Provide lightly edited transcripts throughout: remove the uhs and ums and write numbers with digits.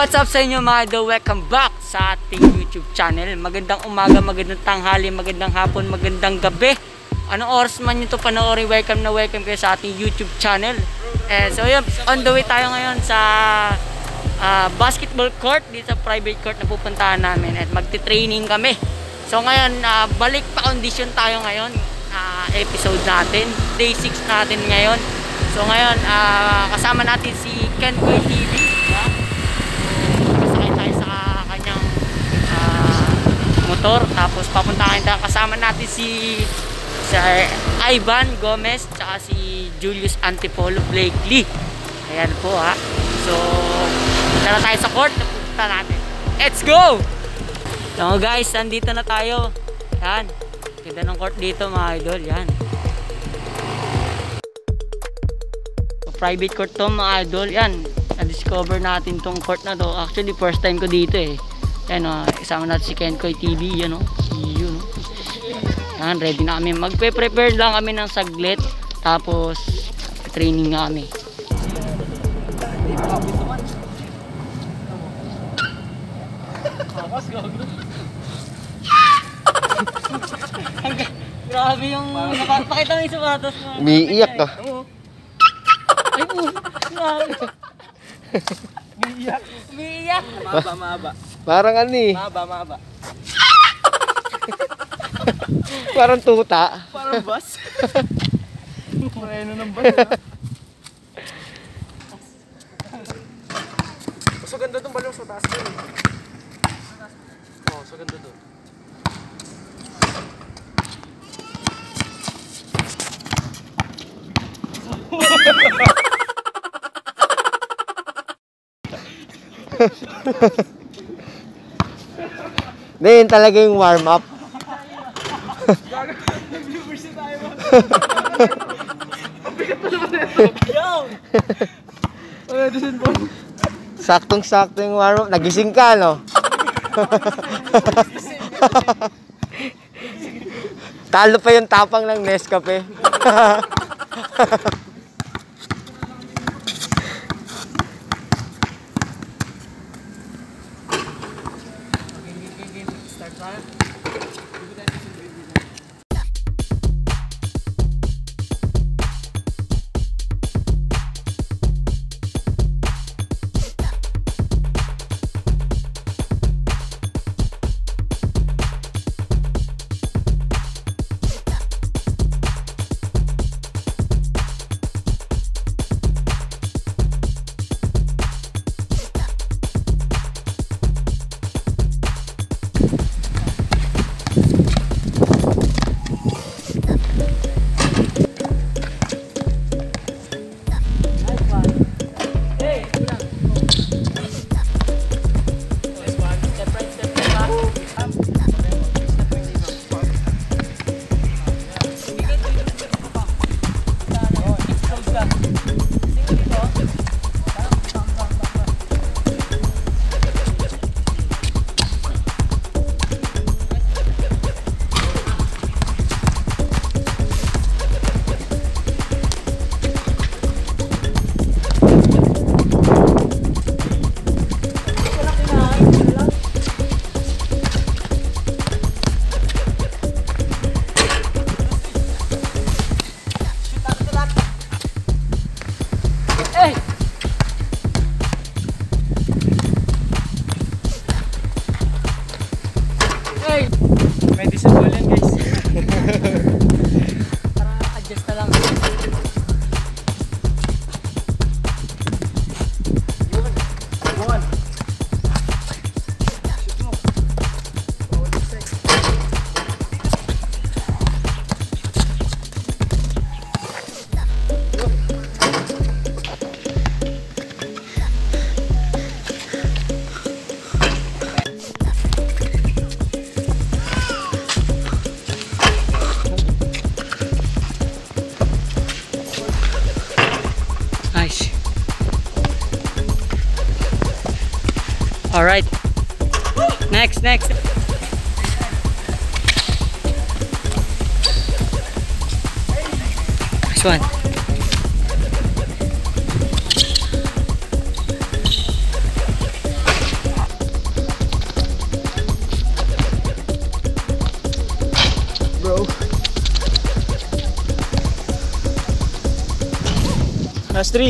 What's up sa inyo mga idol? Welcome back sa ating YouTube channel. Magandang umaga, magandang tanghali, magandang hapon, magandang gabi. Anong oras man nyo ito panoorin, welcome na welcome kayo sa ating YouTube channel. So yun, on the way tayo ngayon sa basketball court, dito sa private court na pupuntahan namin. At magti-training kami. So ngayon, balik pa condition tayo ngayon. Episode natin, day 6 natin ngayon. So ngayon, kasama natin si Kenkoy TV. Motor, tapos papuntahan tayo, kasama natin si Ivan Gomez tsaka si Julius Antipolo Blakely. Ayan po ha. So tara tayo sa court, napunta natin. Let's go! So guys, nandito na tayo. Yan, ganda ng court dito mga idol. Yan, private court to mga idol. Yan, na-discover natin tong court na to. Actually first time ko dito eh. Yan o, isama natin si Kenkoy TV, yan o, yun o. Yan, ready na kami. Magpe-prepare lang kami ng saglit, tapos training na kami. Grabe yung, pakita mo yung sapatos mo. Umiiyak ka. Ay po, grabe. Umiiyak. Mahaba. Parang ano eh. Mahaba. Parang tuta. Parang bus. Parang ng bus. So ganda itong balong sa taas ko. Oo, so ganda doon. Then talaga yung warm up. Saktong-sakto yung warm up. Nagising ka, no? Talo pa yung tapang ng Nescafe. May disable yan guys. Para adjust na lang. One. Nice. All right. Next. Next one. Last 3.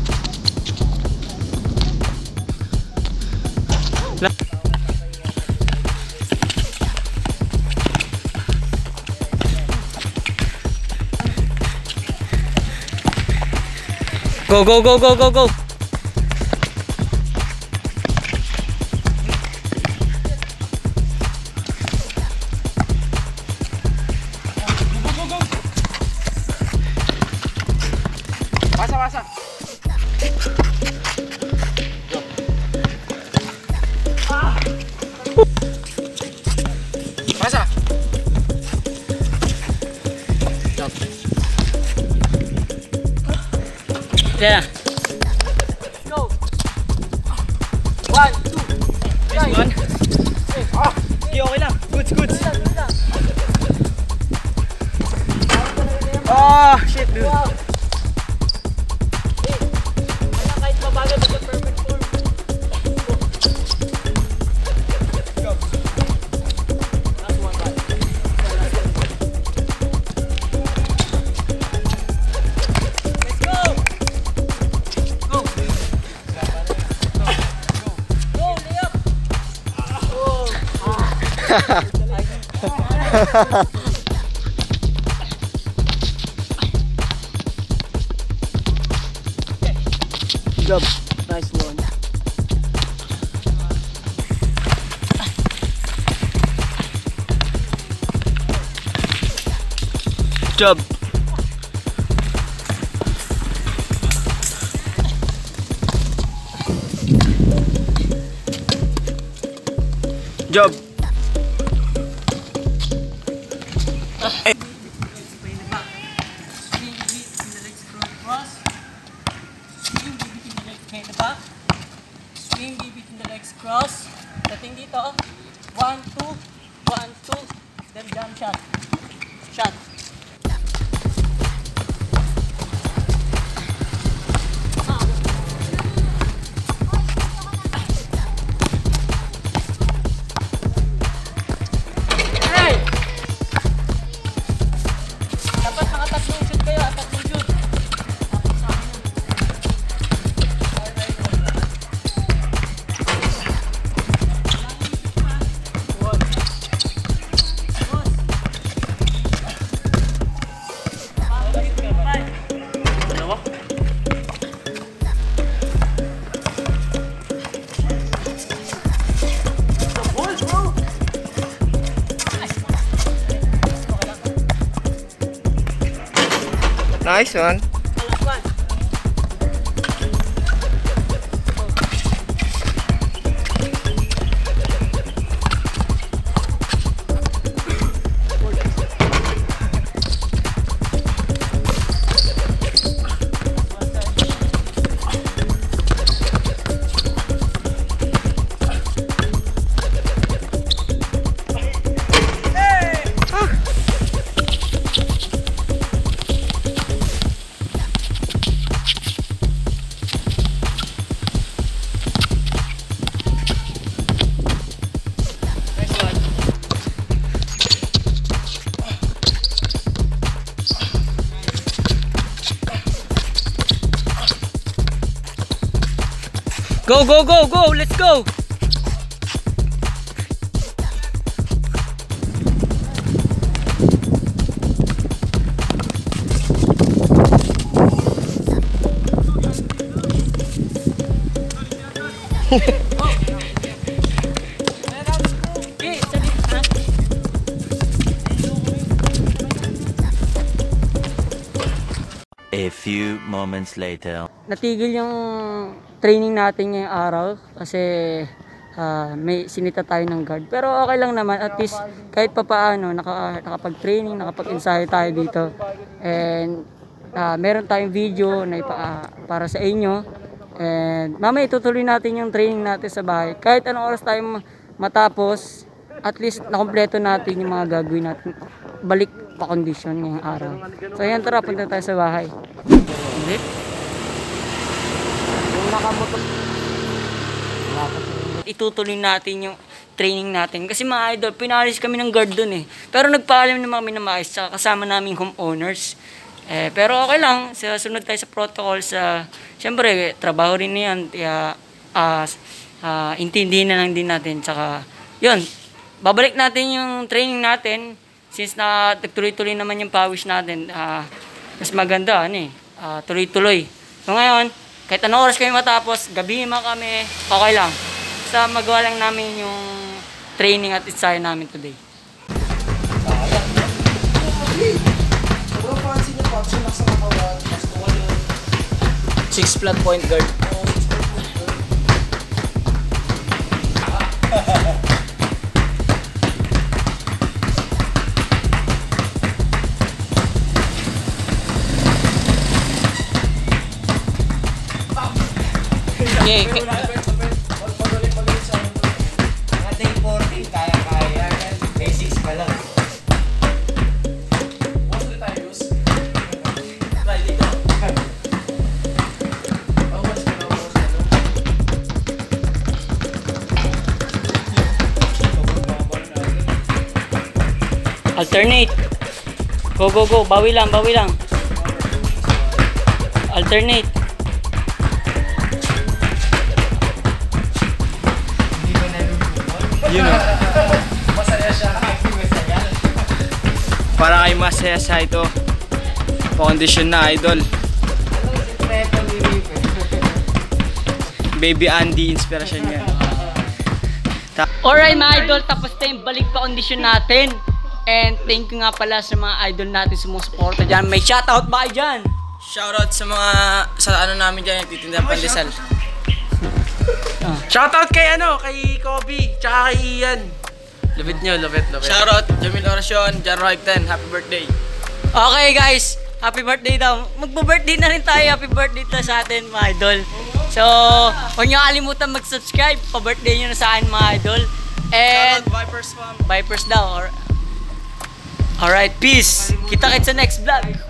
Go, go, go, go, go, go. Pasa. Pasa. Yeah. Go. 1, 2. Nice one. Okay lang. Goods. Oh, shit, dude. Wow. Kahit mabagal sa perfect form. Go. Last one, right? Let's go. Go. Go, layup. Job. Nice one. Job. Job. Swing baby to the legs cross. Dating dito. 1, 2, 1, 2. Then jump shot. Shot. Hey! Dapat nakatatlong shoot kayo. Tatlong shoot. Nice one. Go, go, go, go! Let's go! A few moments later. Natigil yung training natin ngayong araw kasi may sinita tayo ng guard. Pero okay lang naman, at least kahit pa paano nakapag-training, nakapag-ensayo tayo dito. And meron tayong video na para sa inyo. And mamaya itutuloy natin yung training natin sa bahay. Kahit anong oras tayo matapos, at least nakompleto natin yung mga gagawin natin. Balik pa condition ngayong araw. So ayan, tara, punta tayo sa bahay. Itutuloy natin yung training natin kasi mga idol, pinalis kami ng guard dun eh, pero nagpaalam naman kami na maayos, kasama naming homeowners. Pero okay lang, sunod tayo sa protocol. Siyempre, trabaho rin na yan. Kaya, intindihin na lang din natin. Tsaka, yun, babalik natin yung training natin. Since na nagtuloy-tuloy naman yung pawis natin, mas maganda, tuloy-tuloy. So ngayon, kahit anong oras kayo matapos, gabi man kami, okay lang. Basta magawa lang namin yung training at ensayo namin today. Six flat point guard. Okay. Ating 14, kaya-kaya. Basics pa lang. Alternate. Go, go, go. Bawi lang, bawi lang. Alternate. You know. Para kayo masaya sa ito. Pa-condition na, idol. Baby Andy, inspirasyon niya. Alright mga idol, tapos na yung balik pa kondisyon natin. And thank you nga pala sa mga idol natin sumusuporta dyan. May shoutout ba kayo dyan? Shoutout sa mga, namin dyan, nagtitinda pandesal. Shoutout kay Kobe, tsaka kay Ian. Lupit nyo, lupit. Shoutout, Jamil Oracion, Jan Royten, happy birthday. Okay guys, happy birthday daw. Magpo-birthday na rin tayo, happy birthday na sa atin mga idol. So, huwag nyo kalimutan mag-subscribe, pa-birthday nyo na sa akin mga idol. And, Vipers fam. Vipers daw. Alright, peace. Kita-kits sa next vlog.